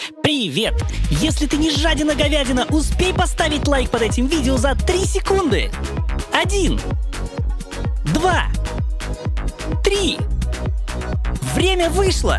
Привет! Если ты не жадина говядина, успей поставить лайк под этим видео за 3 секунды. 1, 2, 3. Время вышло!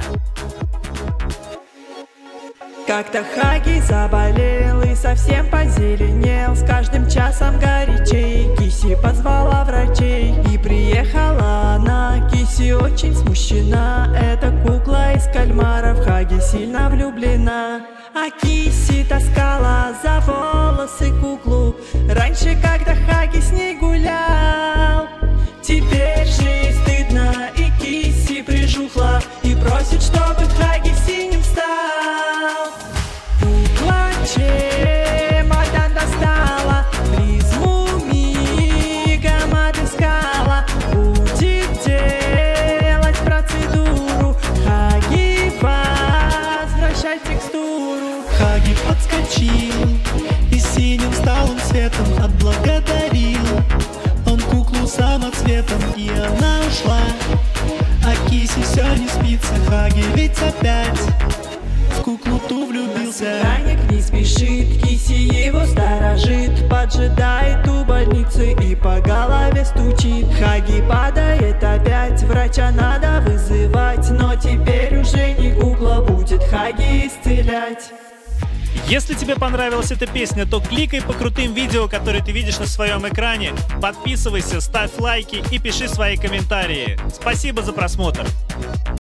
Как-то Хаги заболел и совсем позеленел. С каждым часом горячей Киси позвала врачей. И приехала она, Киси очень смущена. Эта кукла из кальмаров, Хаги сильно влюблена. А Киси таскала за волосы куклу раньше, когда Хаги с ней гулял. Теперь же ей стыдно, и Киси прижухла и просит, чтобы Хаги синим стал. Кукла чемодан достала, призму мигом отыскала. Будет делать процедуру, Хаги возвращать текстуру. Хаги подскочил и синим стал он цветом отблагодарил он куклу самоцветом, и она ушла. А Киси все не спится, Хаги ведь опять в куклу ту влюбился. Охранник не спешит, Киси его сторожит, поджидает у больницы и по голове стучит. Хаги падает опять, врача надо вызывать, но теперь уже не кукла будет Хаги исцелять. Если тебе понравилась эта песня, то кликай по крутым видео, которые ты видишь на своем экране. Подписывайся, ставь лайки и пиши свои комментарии. Спасибо за просмотр.